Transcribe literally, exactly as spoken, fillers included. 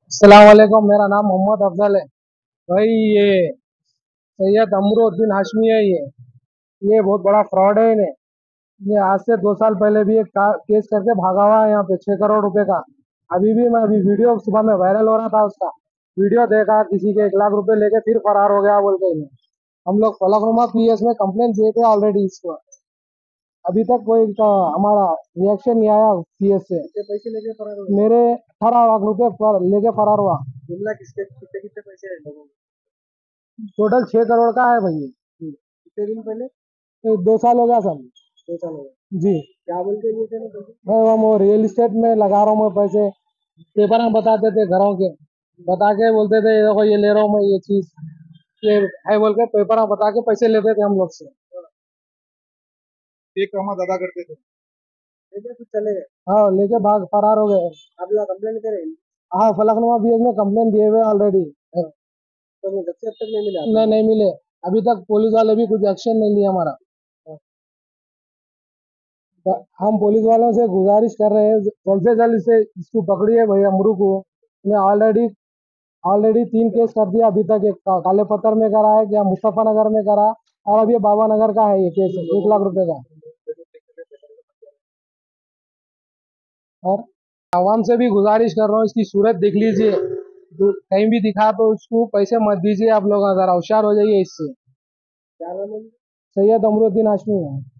अस्सलाम वालेकुम। मेरा नाम मोहम्मद अफजल है। भाई ये सैयद अमरुद्दीन हाशमी है। ये ये बहुत बड़ा फ्रॉड है। इन्हें ये आज से दो साल पहले भी एक का- केस करके भागा हुआ है यहाँ पे छह करोड़ रुपए का। अभी भी मैं अभी वीडियो सुबह में वायरल हो रहा था उसका। वीडियो देखा, किसी के एक लाख रुपए लेके फिर फरार हो गया बोल के इन्हें। हम लोग फलकनुमा पीएस में कंप्लेंट दिए थे ऑलरेडी इसको। अभी तक कोई का हमारा रिएक्शन नहीं आया पीएस से। कितने पैसे लेके फरार हो गए? मेरे अठारह लाख रुपए पर लेके फरार हुआ। जुमला किसके कितने कितने पैसे है लोगों को? टोटल छह करोड़ का है भैया। कितने दिन पहले? ये दो साल हो गया सर। दो साल हो गए। जी। क्या बोल के लिए थे ना पैसे? मैं वो वो रियल इस्टेट में लगा रहा हूँ मैं पैसे। पेपर में बताते थे घरों के, बता के बोलते थे ये देखो ये ले रहा हूँ मैं ये चीज, ये है बोल के पेपर में बता के पैसे लेते थे हम लोग से। एक कमा दादा करते थे। लेके कुछ चले गए। हाँ, लेके भाग फरार हो गए। आप लोग कंप्लेंट करें हाँ, फलकनुमा बीएस में कंप्लेन दिए हुए ऑलरेडी। तो वो जब से अब तक नहीं मिला नहीं, नहीं मिले। अभी तक पुलिस वाले भी कुछ एक्शन नहीं लिया हमारा। तो हम पुलिस वालों से गुजारिश कर रहे हैं जल्द से जल्द इसे इसको पकड़िए भैया अमरू को। ने ऑलरेडी ऑलरेडी तीन केस कर दिया अभी तक। एक का- काले पत्थर में करा है, क्या मुस्तफा नगर में करा, और अब ये बाबा नगर का है ये केस एक लाख रुपए का। और आवाम से भी गुजारिश कर रहा हूँ, इसकी सूरत देख लीजिए। दो- कहीं भी दिखा तो उसको पैसे मत दीजिए। आप लोग अगर होशियार हो जाइए इससे। क्या नाम है? सैयद अमरुद्दीन हाशमी है।